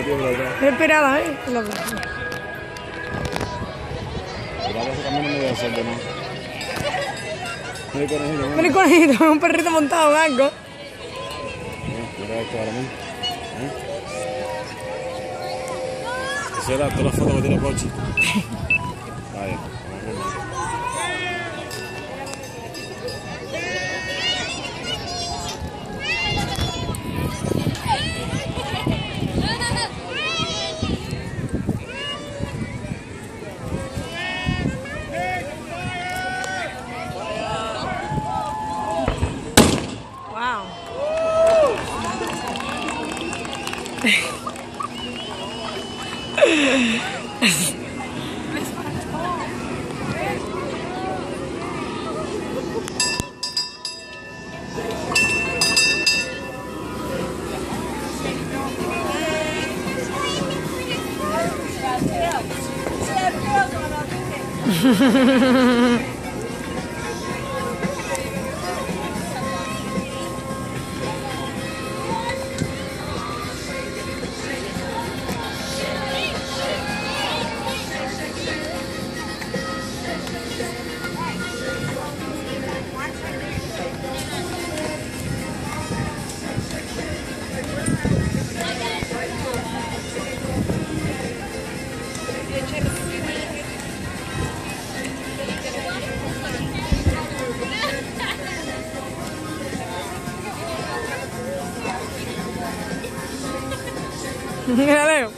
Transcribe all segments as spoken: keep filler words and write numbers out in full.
Respirada, ¿eh? Cuidado, ese camino no debe ser de nada. Mira el conejito, mira el conejito, un perrito montado en algo. Mira esto ahora mismo. ¿Eh? Esa era toda la foto que tiene Pochi. Vaya, wow. Mira, Leo.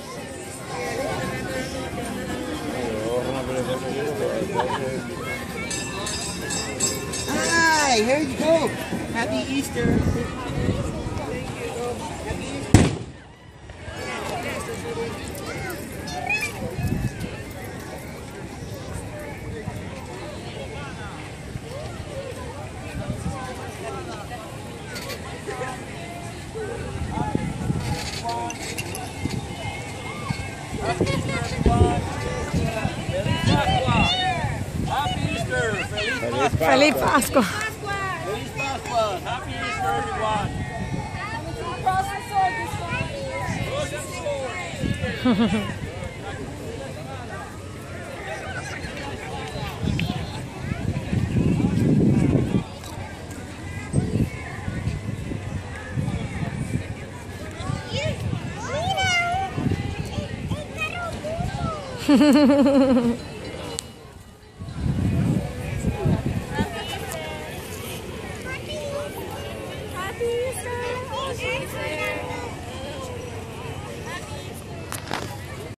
Hi, here you go. Happy Easter. Feliz Pascua. Feliz Pascua. Happy Easter, everyone. Happy Easter.